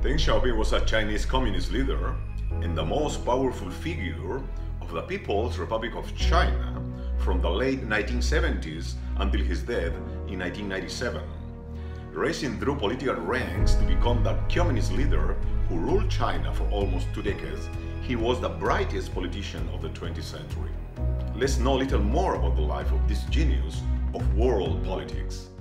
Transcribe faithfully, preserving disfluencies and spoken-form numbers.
Deng Xiaoping was a Chinese communist leader and the most powerful figure of the People's Republic of China from the late nineteen seventies until his death in nineteen ninety-seven. Rising through political ranks to become the communist leader who ruled China for almost two decades, he was the brightest politician of the twentieth century. Let's know a little more about the life of this genius of world politics.